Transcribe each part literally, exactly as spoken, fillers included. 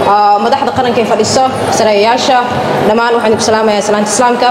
madaxda qaranka ee fadhiso sareeyaasha dhamaan waxaan ku salaamayaa salaanta islaamka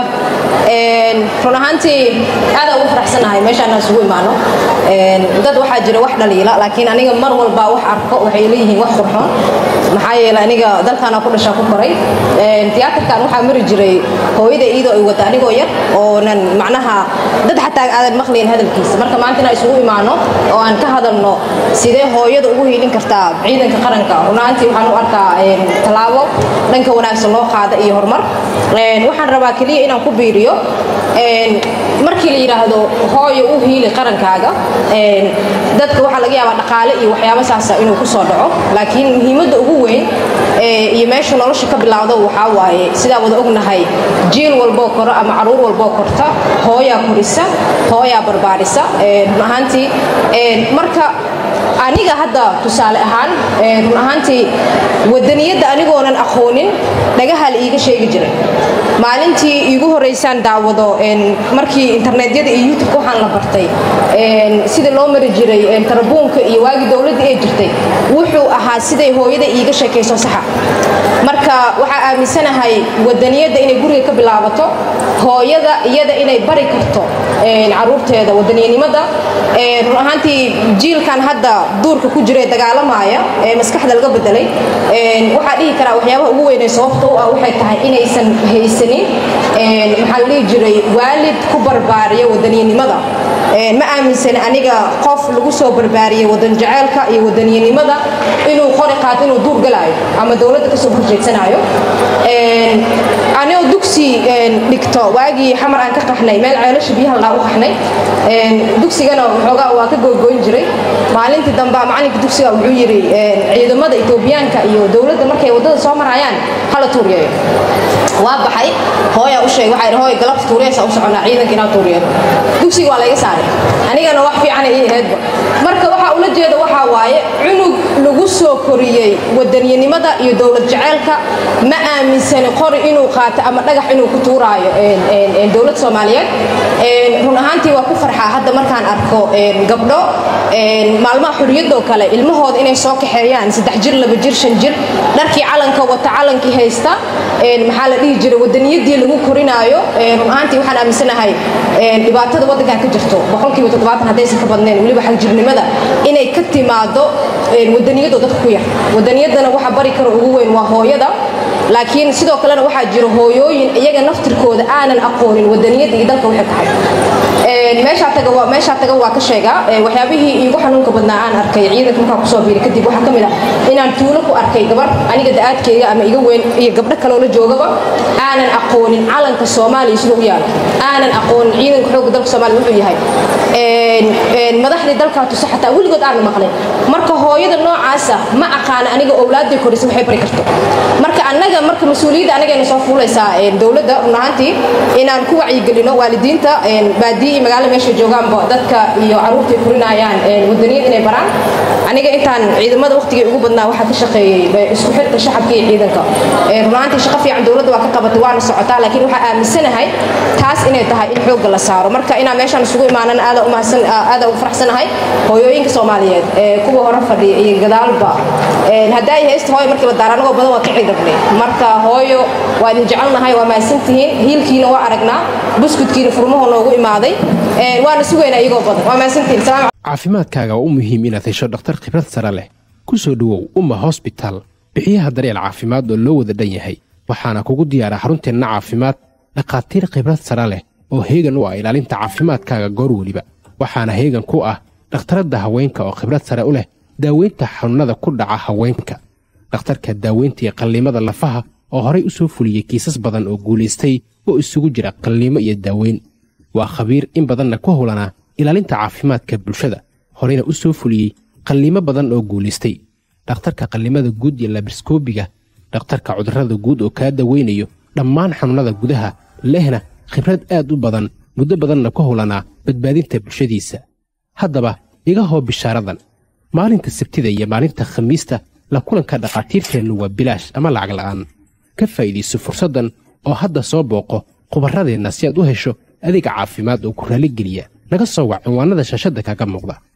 een run ahaantii aad ugu faraxsanahay meeshaan isugu imaano een dad waxa jira wax dhaliila laakiin aniga mar walba wax arko waxay leeyihiin wax qurxoon maxaa yeelay aniga dalkana ku dhashay ku koray een tiyaatarkan waxa mari jiray hooyada iido ay wada anigoo yar oo nan macnaha dad xataa aadan maqleen hadalkiisa marka maanta isugu imaano oo aan ka hadalno sidee hooyada ugu hiilin kartaa ciidanka qaranka runaantii waxaan u arkaa een talaabo dhanka wanaagsan loo qaada iyo horumar een waxaan rabaa kaliya inaan ku biiriyo een markii la yiraahdo hooyo u hiili qarankaaga een dadka waxa laga yaabaa dhaqaale iyo waxyaabo saas ah inuu ku soo dhaco laakiin muhiimadda ugu weyn ee iyo meesha nolosha ka bilowdo waxa waaye sida wada ognahay jiil walbo koro ama caruur walbo korta hooya korisa hooya barbaarisa ee ahaantii ee marka aniga hadda tusaale ahaan ee run ahaantii wadaniyada anigoonan aqoonin dhagaha la iiga sheegi jiray maalintii iigu horeysaan daawado een markii internetyada iyo YouTube waxaan la bartay een sida loo mari jiray een tarabuunka iyo waagi dawladda ay jirtay wuxuu ahaa siday hooyada iiga sheekayso saxa marka waxa aaminsanahay wadaniyada inay guriga ka bilaabato hooyada iyada inay bari karto een caruurteeda wadaniyanimada ee run ahaantii jiilkan hadda duurka ku jiray dagaalamaya ee maskaxda laga bedelay een waxa dhihi karaa waxyaabaha ugu weyn ee sababta u ah waxay tahay inaysan haysanin een waxa la dhihi jiray waalid ku barbaariyo wadaniyanimada een ma aaminsan aniga qof lagu soo barbaariyo wadan jaceelka iyo wadaniyanimada inuu qori qaad inuu duur galaayo ama dawladda ka soo horjeedsanayo een anoo dugsi een dhigto waagi xamar aan ka qaxnay meel ceelasha biyaha la u qaxnay een dugsigana waxoogaa waa ka googooyn jiray maalintii dambe macalinka dugsiga wuxuu yiri een ciidamada Itoobiyaanka iyo dawladda markay wadada soo marayaan hala tuuriyo waa baxay hooya u sheegay waxa hooy galabta tuuriyaysa u soconaa ciidanka inaa tuuriyo dugsiga waa laga saaray anigana wax fiican ay ahaydba marka waxa ula jeedo waxa waaye cunug lagu soo koriyay wadaniyanimada iyo dawlad jaceelka ma aaminsan qori inuu qaato ama dhagax inuu ku tuuraayo een een dawlad Soomaaliyeed een run ahaantii waa ku farxaa hadda markaan arko een gabdho een maalmaha xuriyada kale ilmahooda inay soo kaxeeyaan saddex jir laba jir shan jir dharkii calanka wata calankii haysta een maxaa la dhihi jiray wadaniyadii lagu korinaayo een run ahaantii waxaan aaminsanahay een dhibaatada wadanka ka jirto boqolkiiba toddobaatan hadaysan ka badneen waliba xal jirnimada inay ka timaado een wadaniyada dadka ku yar wadaniyadana waxa bari karo ugu weyn waa hooyada laakiin sidoo kale waxa jiro hooyooyin iyaga naftirkooda aanan aqoonin wadaniyada iyo dalka waxa tahay een meesha taga waa meesha taga waa ka sheegaa waxyaabihii iigu xanuunka badnaa aan arkay ciidanka markaa ku soo biiray kadib waxa kamid ah inaan tuulo ku arkay gabar aniga daadkeyga ama iga weyn iyo gabdho kale oo la joogaba aanan aqoonin calanka Soomaaliya sidoo u yaalo aanan aqoon ciidanka xoog dalka Soomaaliya wuxuu yahay een een madaxda dalka tusax xataa waligood aan maqlay marka hooyada noocaas ah ma aqaan aniga awlaadii korisay waxay bari karto marka anaga marka mas'uuliyadda anaga soo fuulaysaa een dawladda runaantii inaan ku wacyi gelino waalidiinta een baadii magaalo meesha joogaan dadka iyo caruurta kurinayaan een wadaniyada inay baraan aniga intaan ciidamada waqtiga ugu badnaa waxa ka shaqeeyay isku xirka shacabka iyo ciidanka ee runaantii shaqo fiican dawladda waa ka qabatay waana socotaa laakiin waxa aaminsanahay taas inay tahay in xoog la saaro marka inaan meeshan isugu imaanan aad u mahadsan aad u faraxsanahay hooyooyinka Soomaaliyeed ee kuwa hore fadhiya iyo gadaalba een haday haysto hooyo markii la daaranago badan waa ka ciidanay marka hooyo waa idin jecelnahay waa maasantihiin hiilkiina waa aragnaa buskudkiina furmaha noogu imaaday ee waana sugeynaa iyagoo badan waa maasantihiin salaam caafimaadkaaga waa u muhiim inaad hesho dhakhtar khibrad sare leh ku soo dhawow Umma Hospital bixiyaha daryeel caafimaad oo loo wada dhan yahay waxaana kugu diyaara xarunteena caafimaad dhaqaatiir khibrad sare leh oo heegan u ah ilaalinta caafimaadkaaga goor waliba waxaana heegan ku ah dhakhtarada haweenka oo khibrad sare u leh daaweynta xanuunada ku dhaca haweenka dhakhtarka daaweynta iyo qalliimada lafaha oo horay u soo fuliyay kiisas badan oo guuleystay oo isugu jira qalliimo iyo daaweyn waa khabiir in badanna ku howlanaa ilaalinta caafimaadka bulshada horeyna u soo fuliyay qalliimo badan oo guuleystay dhakhtarka qalliimada guud iyo labriskoobiga dhakhtarka cudurrada guud oo ka daweynayo dhammaan xanuunada gudaha lehna khibrad aad u badan muddo badanna ku howlanaa badbaadinta bulshadiisa haddaba iga hoo bishaaradan maalinta sabtida iyo maalinta khamiista la kulanka dhaqaatiirteennu waa bilaash ama lacag la'aan ka faa'iidayso fursaddan oo hadda soo booqo khubarradeenna si aad u hesho adeeg caafimaad oo ku raaligeliya naga soo wac cinwaanada shaashadda kaga muuqda